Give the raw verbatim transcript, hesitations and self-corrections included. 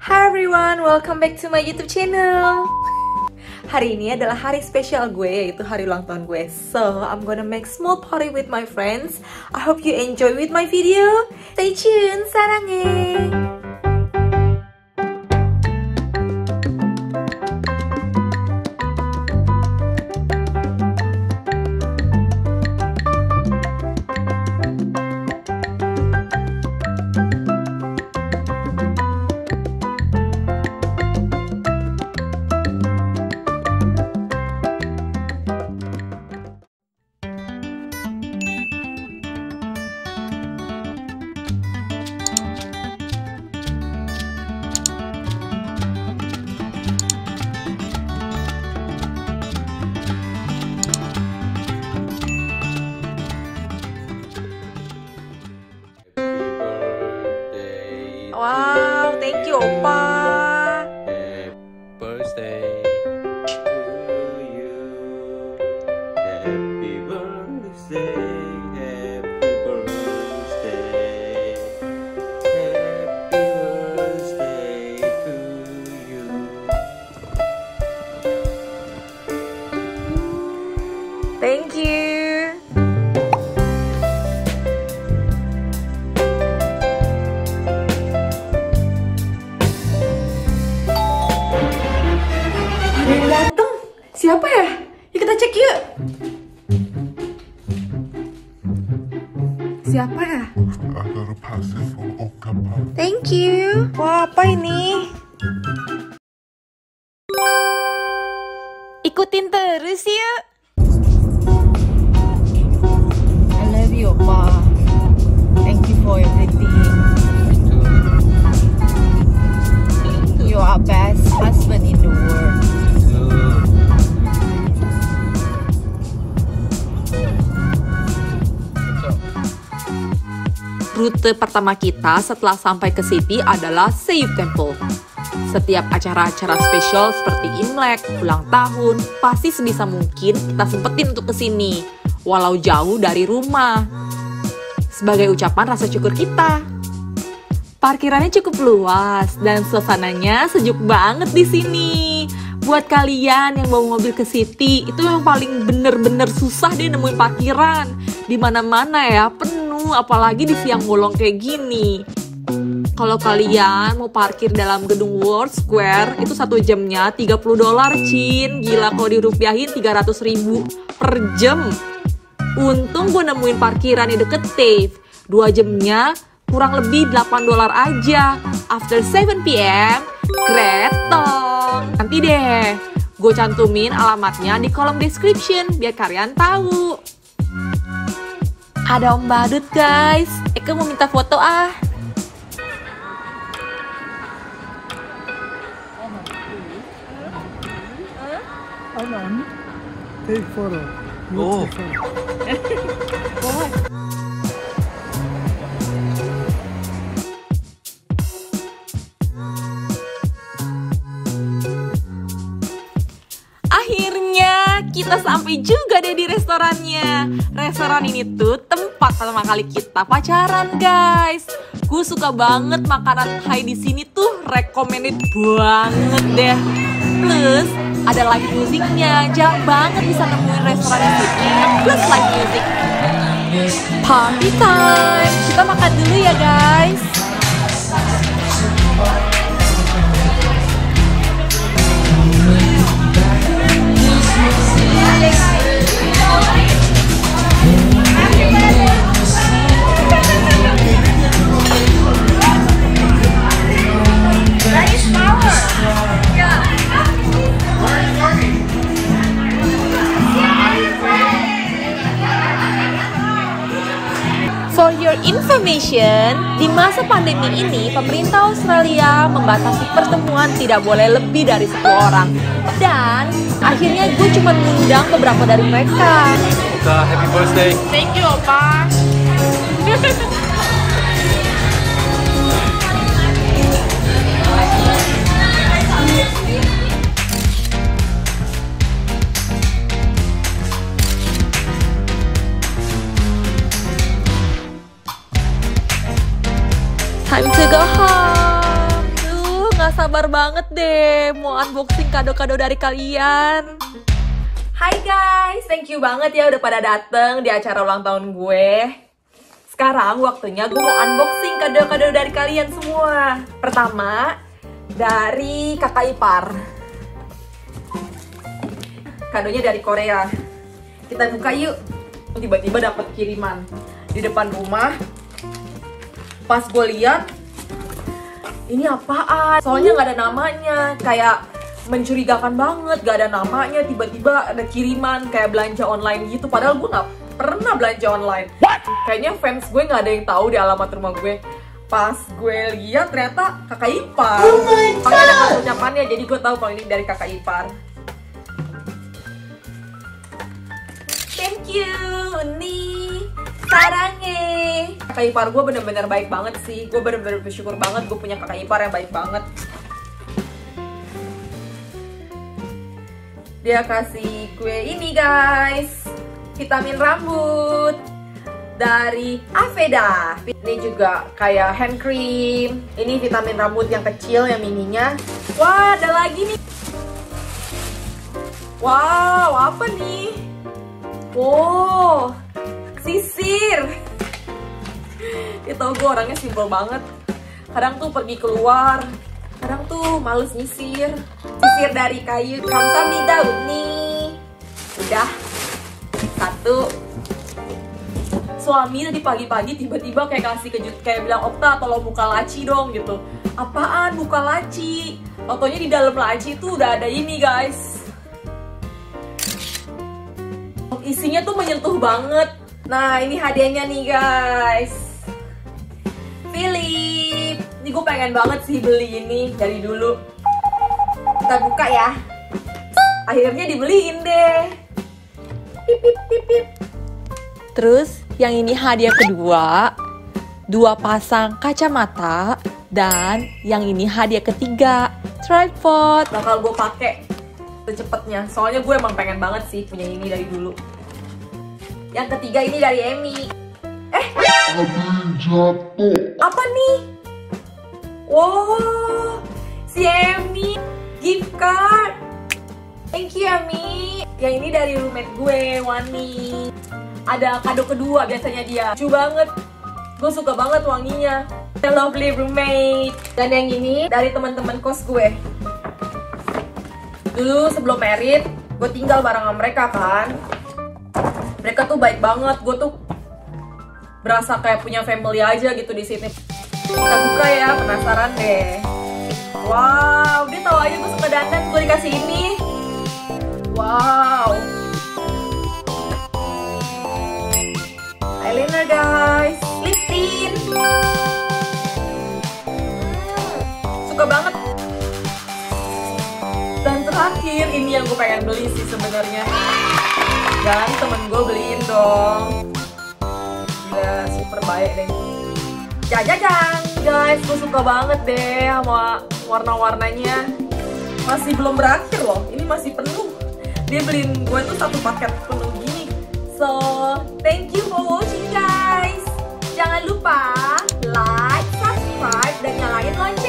Hi everyone, welcome back to my YouTube channel. Hari ini adalah hari spesial gue, yaitu hari ulang tahun gue. So, I'm gonna make small party with my friends. I hope you enjoy with my video. Stay tuned, 사랑해. Wow, thank you, Opa. Happy birthday to you. Happy birthday, happy birthday, happy birthday to you. Thank you. Ada yang datang. Siapa ya? Yuk kita cek yuk. Siapa ya? Thank you. Wah, apa ini? Ikutin terus yuk. I love you, Opa. Thank you for everything. You are best husband in the world. Rute pertama kita setelah sampai ke city adalah Seyuk Temple. Setiap acara-acara spesial seperti Imlek, ulang tahun, pasti sebisa mungkin kita sempetin untuk kesini, walau jauh dari rumah. Sebagai ucapan rasa syukur kita. Parkirannya cukup luas dan suasananya sejuk banget di sini. Buat kalian yang bawa mobil ke city, itu yang paling bener-bener susah deh nemuin parkiran. Di mana-mana ya, penuh, apalagi di siang bolong kayak gini. Kalau kalian mau parkir dalam gedung World Square, itu satu jamnya tiga puluh dolar, Cin. Gila, kalau dirupiahin tiga ratus ribu per jam. Untung gue nemuin parkiran di deket Tave. Dua jamnya kurang lebih delapan dolar aja. After seven p m, gretong. Nanti deh, gue cantumin alamatnya di kolom description biar kalian tahu. Ada Om Badut, guys. Eka mau minta foto ah. Hold on. Take photo. You Oh. take photo. Akhirnya kita sampai juga deh di restorannya. Restoran ini tuh tempat pertama kali kita pacaran, guys. Gue suka banget makanan Thai di sini tuh, recommended banget deh. Plus ada live musiknya, jarang banget bisa nemuin restoran di sini plus live music. Party time, kita makan dulu ya guys. For your information, di masa pandemi ini, pemerintah Australia membatasi pertemuan tidak boleh lebih dari sepuluh orang. Dan akhirnya gue cuma mengundang beberapa dari mereka. Oka, happy birthday. Thank you, Opa. Time to go home. Duh, nggak sabar banget deh mau unboxing kado-kado dari kalian. Hai guys, thank you banget ya udah pada dateng di acara ulang tahun gue. Sekarang waktunya gue mau unboxing kado-kado dari kalian semua. Pertama, dari kakak ipar. Kadonya dari Korea. Kita buka yuk. Tiba-tiba dapat kiriman di depan rumah. Pas gue lihat, ini apaan? Soalnya nggak ada namanya, kayak mencurigakan banget, gak ada namanya. Tiba-tiba ada kiriman kayak belanja online gitu. Padahal gue nggak pernah belanja online. What? Kayaknya fans gue nggak ada yang tahu di alamat rumah gue. Pas gue lihat ternyata kakak ipar. Oh my God. Pakai ada kata ucapannya, jadi gue tahu kalau ini dari kakak ipar. Thank you, Uni. Sarangnya. Kakak ipar gue bener-bener baik banget sih. Gue bener-bener bersyukur banget gue punya kakak ipar yang baik banget. Dia kasih gue ini guys, vitamin rambut dari Aveda. Ini juga kayak hand cream. Ini vitamin rambut yang kecil, yang mininya. Wah, ada lagi nih. Wow, apa nih? Wow, sisir. Ya tau gue orangnya simpel banget. Kadang tuh pergi keluar, kadang tuh males nyisir. Sisir dari kayu kamsamida uni. Udah satu. Suami tadi pagi-pagi tiba-tiba kayak kasih kejut, kayak bilang, Okta tolong buka laci dong gitu. Apaan buka laci? Fotonya di dalam laci tuh udah ada ini guys. Isinya tuh menyentuh banget. Nah ini hadiahnya nih guys, Philip. Ini gue pengen banget sih beli ini dari dulu. Kita buka ya. Akhirnya dibeliin deh. Pip, pip, pip, pip. Terus yang ini hadiah kedua, dua pasang kacamata. Dan yang ini hadiah ketiga, tripod. Bakal gue pakai secepatnya. Soalnya gue emang pengen banget sih punya ini dari dulu. Yang ketiga ini dari Emi. Eh, apa nih? Wow, si Emi gift card. Thank you Emi. Yang ini dari roommate gue, Wani. Ada kado kedua biasanya dia. Lucu banget. Gue suka banget wanginya. The lovely roommate. Dan yang ini dari teman-teman kos gue. Dulu sebelum married, gue tinggal bareng sama mereka kan. Mereka tuh baik banget, gue tuh berasa kayak punya family aja gitu di sini. Kita buka ya, penasaran deh. Wow, dia tahu aja gue suka dandan, gue dikasih ini. Wow. Eyeliner guys, lip tint. Hmm, suka banget. Dan terakhir ini yang gue pengen beli sih sebenarnya. Dan temen gue beliin dong. Gila, super baik deh. Jajajang guys, gue suka banget deh sama warna-warnanya. Masih belum berakhir loh, ini masih penuh. Dia beliin gue tuh satu paket penuh gini. So, thank you for watching guys. Jangan lupa like, subscribe, dan nyalain lonceng.